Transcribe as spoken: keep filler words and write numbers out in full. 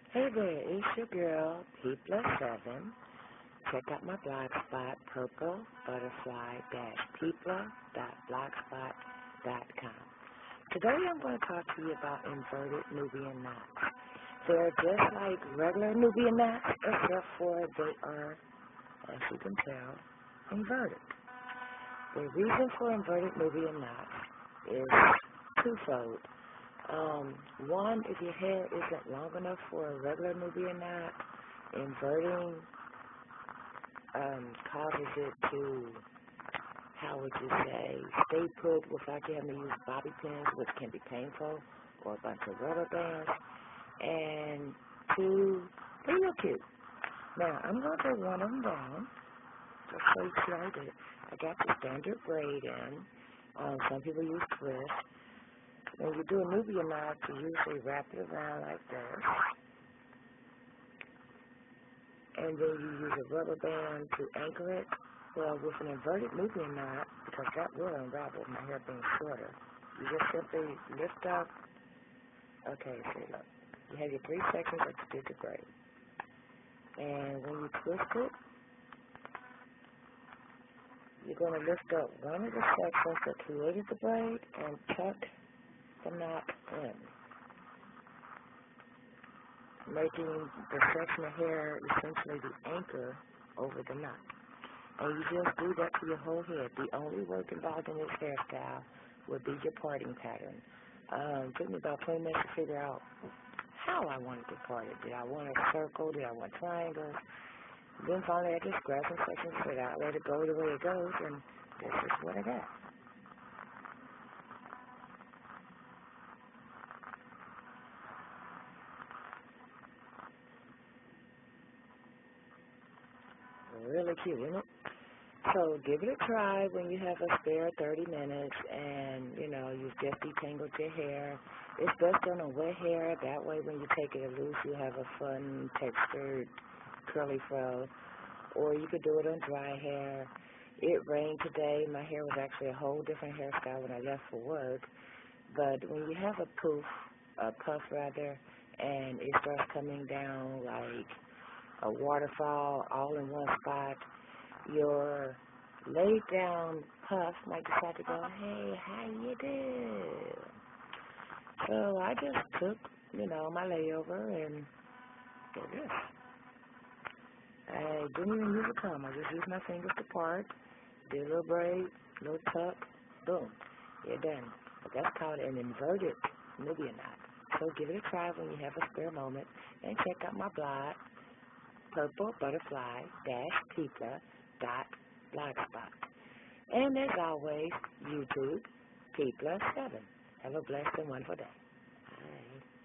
Hey there, it's your girl, P plus seven. Check out my blog spot, purple butterfly people dot blogspot dot com. Today I'm going to talk to you about inverted Nubian knots. They're just like regular Nubian knots, except for they are, as you can tell, inverted. The reason for inverted Nubian knots is twofold. Um, one, if your hair isn't long enough for a regular Nubian knot, inverting um, causes it to, how would you say, stay put without you having to use bobby pins, which can be painful, or a bunch of rubber bands. And two, they look cute. Now, I'm going to run them down, just so you see how I did it. I got the standard braid in. Um, some people use twist. When you do a Nubian knot, you usually wrap it around like this. And then you use a rubber band to anchor it. Well, with an inverted Nubian knot, because that will unravel, my hair being shorter, you just simply lift up. Okay, see, look. You have your three sections of the standard braid. And when you twist it, you're going to lift up one of the sections that created the braid and tuck the knot in, making the section of hair essentially the anchor over the knot. And you just do that to your whole head. The only work involved in this hairstyle would be your parting pattern. Um, it took me about twenty minutes to figure out how I wanted to part it. Did I want a circle? Did I want triangles? Then finally I just grabbed some sections and said, I'll let it go the way it goes, and this is what I got. Really cute, isn't it? So give it a try when you have a spare thirty minutes and, you know, you've just detangled your hair. It's best done on wet hair. That way when you take it loose, you have a fun, textured, curly fro. Or you could do it on dry hair. It rained today. My hair was actually a whole different hairstyle when I left for work. But when you have a poof, a puff rather, and it starts coming down like a waterfall all in one spot, your laid down puff might decide to go, hey, how you do? So I just took, you know, my layover and did this. I didn't even use a comb. I just used my fingers to part, did a little braid, little tuck, boom, you're done. But that's called an inverted Nubian knot. So give it a try when you have a spare moment, and check out my blog, purple butterfly people dot blogspot. And as always, YouTube, P plus seven. Have a blessed and wonderful day. Bye.